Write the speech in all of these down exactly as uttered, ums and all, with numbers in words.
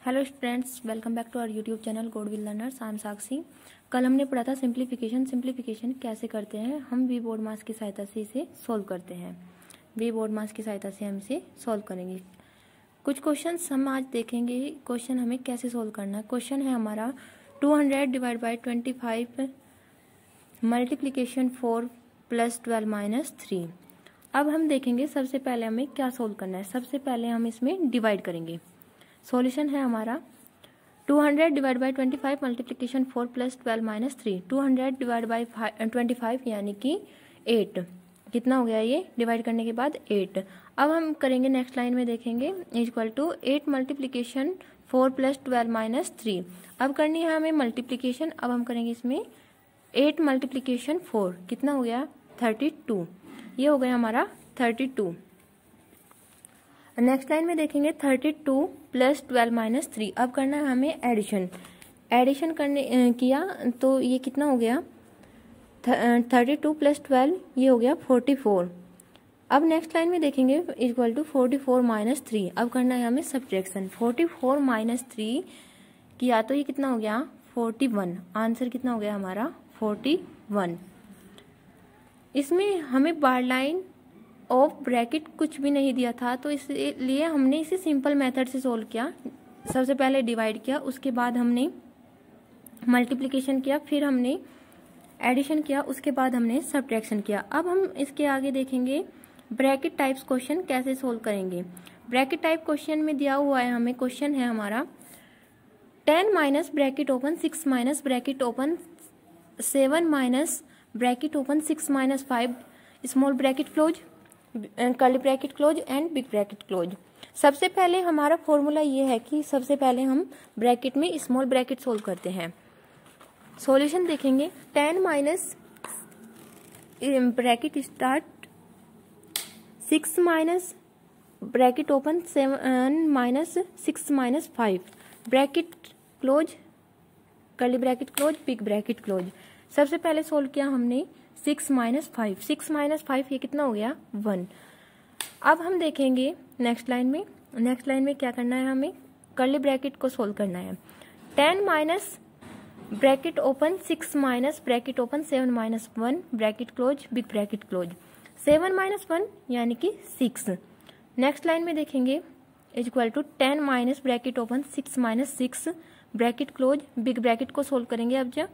Hello students, welcome back to our YouTube channel Godwill learners. I am Sakshi. कल हमने पढ़ा था सिंप्लीफिकेशन। सिंप्लीफिकेशन कैसे करते हैं, हम वी बोर्ड मास की सहायता से इसे सोल्व करते हैं। वी बोर्ड मास की सहायता से हम इसे सोल्व करेंगे। कुछ क्वेश्चंस हम आज देखेंगे। क्वेश्चन हमें कैसे सोल्व करना है। क्वेश्चन है हमारा two hundred divide by twenty five multiplication four plus twelve minus three. अब हम देखेंगे सबसे पहले हमें क्या सोल्व करना है। सबसे पहले हम इसमें डिवाइड करेंगे। सॉल्यूशन है हमारा two hundred divide by twenty five multiplication four plus twelve minus three. Two hundred divide by twenty five यानी कि एट। कितना हो गया ये डिवाइड करने के बाद एट। अब हम करेंगे नेक्स्ट लाइन में देखेंगे equal to eight multiplication four plus twelve minus three. अब करनी है हमें मल्टीप्लीकेशन। अब हम करेंगे इसमें एट मल्टीप्लीकेशन फोर। कितना हो गया थर्टी टू। ये हो गया हमारा थर्टी टू। नेक्स्ट लाइन में देखेंगे thirty two plus twelve minus three. अब करना है हमें एडिशन। एडिशन करने किया तो ये कितना हो गया थर्टी टू प्लस ट्वेल्व, ये हो गया फोर्टी फोर। अब नेक्स्ट लाइन में देखेंगे equal to forty four minus three. अब करना है हमें subtraction. Forty four minus three किया तो ये कितना हो गया फोर्टी वन। आंसर कितना हो गया हमारा फोर्टी वन। इसमें हमें बार लाइन ऑफ ब्रैकेट कुछ भी नहीं दिया था, तो इसलिए हमने इसे सिंपल मेथड से सोल्व किया। सबसे पहले डिवाइड किया, उसके बाद हमने मल्टीप्लिकेशन किया, फिर हमने एडिशन किया, उसके बाद हमने सब्ट्रैक्शन किया। अब हम इसके आगे देखेंगे ब्रैकेट टाइप्स क्वेश्चन कैसे सोल्व करेंगे। ब्रैकेट टाइप क्वेश्चन में दिया हुआ है हमें, क्वेश्चन है हमारा ten minus bracket open six minus bracket open seven minus bracket open six minus five small bracket close curly bracket close and big bracket close. सबसे पहले हमारा फॉर्मूला ये है कि सबसे पहले हम ब्रैकेट में स्मॉल ब्रैकेट सोल्व करते हैं। सॉल्यूशन देखेंगे ten minus bracket start six minus bracket open seven minus six minus five bracket close curly bracket close big bracket close. सबसे पहले सोल्व किया हमने six minus five. Six minus five ये कितना हो गया वन। अब हम देखेंगे नेक्स्ट लाइन में। नेक्स्ट लाइन में क्या करना है, हमें कर्ली ब्रैकेट को सोल्व करना है। Ten minus bracket open six minus bracket open seven minus one bracket close big bracket close. Seven minus one यानी कि सिक्स। नेक्स्ट लाइन में देखेंगे equal to ten minus bracket open six minus six bracket close big bracket को solve करेंगे। अब जब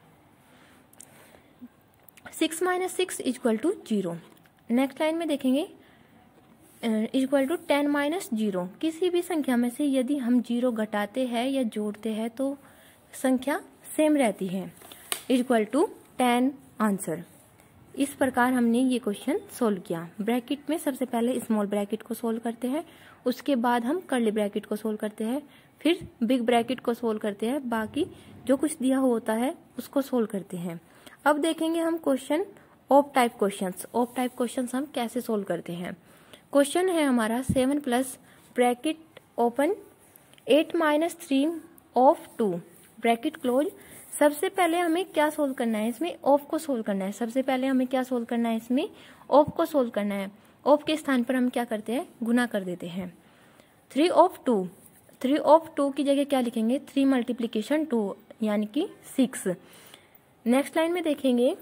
six minus six equal to zero. Next line में देखेंगे equal to ten minus zero. किसी भी संख्या में से यदि हम जीरो घटाते हैं या जोड़ते हैं तो संख्या सेम रहती है। Equal to ten answer. इस प्रकार हमने ये क्वेश्चन सोल्व किया। ब्रैकेट में सबसे पहले स्मॉल ब्रैकेट को सोल्व करते हैं, उसके बाद हम कर्ली ब्रैकेट को सोल्व करते हैं, फिर बिग ब्रैकेट को सोल्व करते हैं, बाकी जो कुछ दिया होता है उसको सोल्व करते हैं। अब देखेंगे हम question of type questions. Of type questions हम कैसे सोल्व करते हैं। क्वेश्चन है हमारा seven plus bracket open eight minus three of two bracket close. सबसे पहले हमें क्या सोल्व करना है, इसमें ऑफ को सोल्व करना है। सबसे पहले हमें क्या सोल्व करना है, इसमें ऑफ को सोल्व करना है। ऑफ के स्थान पर हम क्या करते हैं, गुना कर देते हैं। Three of two, three of two की जगह क्या लिखेंगे, थ्री मल्टीप्लीकेशन टू यानी कि सिक्स। नेक्स्ट लाइन में देखेंगे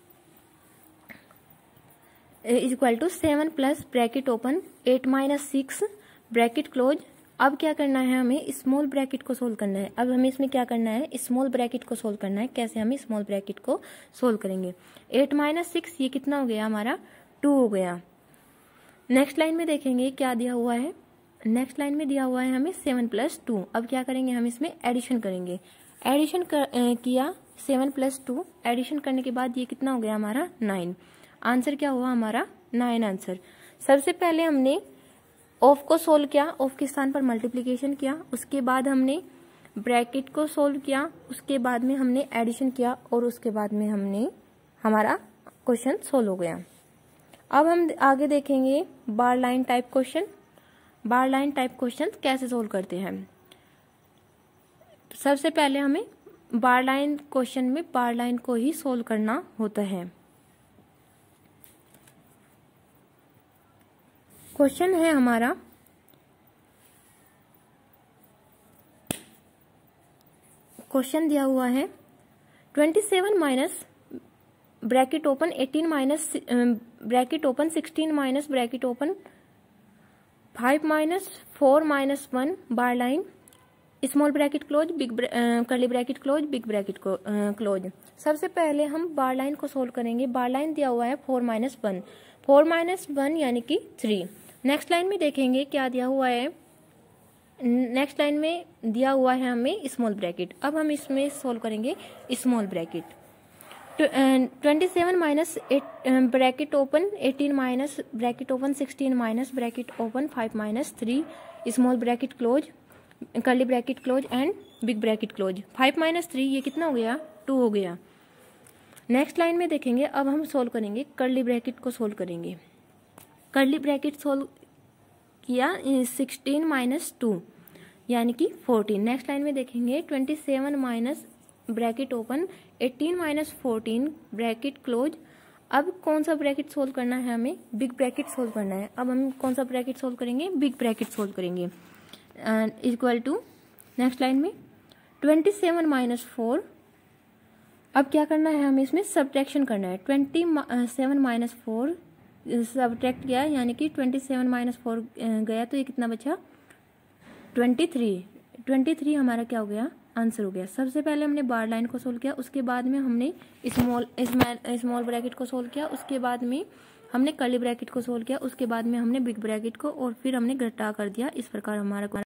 equal to seven plus bracket open eight minus six bracket close. अब क्या करना है, हमें स्मॉल ब्रैकेट को सोल्व करना है। अब हमें इसमें क्या करना है, स्मॉल ब्रैकेट को सोल्व करना है। कैसे हमें स्मॉल ब्रैकेट को सोल्व करेंगे। एट माइनस सिक्स ये कितना हो गया हमारा टू हो गया। नेक्स्ट लाइन में देखेंगे क्या दिया हुआ है। नेक्स्ट लाइन में दिया हुआ है हमें सेवन प्लस टू। अब क्या करेंगे, हम इसमें एडिशन करेंगे। एडिशन कर, किया सेवन प्लस टू। एडिशन करने के बाद ये कितना हो गया हमारा नाइन। आंसर क्या हुआ हमारा नाइन आंसर। सबसे पहले हमने ऑफ को सोल्व किया, ऑफ के स्थान पर मल्टीप्लीकेशन किया, उसके बाद हमने ब्रैकेट को सोल्व किया, उसके बाद में हमने एडिशन किया और उसके बाद में हमने हमारा क्वेश्चन सोल्व हो गया। अब हम आगे देखेंगे bar line type question. Bar line type question कैसे सोल्व करते हैं। सबसे पहले हमें बार लाइन क्वेश्चन में बार लाइन को ही सोल्व करना होता है। क्वेश्चन है हमारा क्वेश्चन दिया हुआ है twenty seven minus bracket open eighteen minus bracket open sixteen minus bracket open five minus four minus one bar line small bracket close big curly bracket close big bracket close. सबसे पहले हम बार line को solve करेंगे। बार line दिया हुआ है four minus one, four minus one यानी कि थ्री। नेक्स्ट लाइन में देखेंगे क्या दिया हुआ है। नेक्स्ट लाइन में दिया हुआ है हमें स्मॉल ब्रैकेट। अब हम इसमें सोल्व करेंगे small bracket. Twenty seven minus eight bracket open eighteen minus bracket open sixteen minus bracket open five minus three small bracket close curly bracket close and big bracket close. Five minus three ये कितना हो गया, to हो गया। Next line में देखेंगे, अब हम सोल्व करेंगे कर्ली ब्रैकेट को सोल्व करेंगे। कर्ली ब्रैकेट सोल्व किया सिक्सटीन माइनस टू यानी कि फोर्टीन। नेक्स्ट लाइन में देखेंगे twenty seven minus bracket open eighteen minus fourteen bracket close. अब कौन सा ब्रैकेट सोल्व करना है, हमें बिग ब्रैकेट सोल्व करना है। अब हम कौन सा ब्रैकेट सोल्व करेंगे, बिग ब्रैकेट सोल्व करेंगे। इक्वल टू नेक्स्ट लाइन में ट्वेंटी सेवन माइनस फोर। अब क्या करना है, हमें इसमें सब्ट्रैक्शन करना है। Twenty seven minus four subtract किया यानी कि ट्वेंटी सेवन माइनस फोर गया तो ये कितना बचा, ट्वेंटी थ्री। ट्वेंटी थ्री हमारा क्या हो गया, आंसर हो गया। सबसे पहले हमने बार लाइन को सोल्व किया, उसके बाद में हमने स्मॉल स्मॉल ब्रैकेट को सोल्व किया, उसके बाद में हमने कर्ली ब्रैकेट को सोल्व किया, उसके बाद में हमने बिग ब्रैकेट को, और फिर हमने घटा कर दिया। इस प्रकार हमारा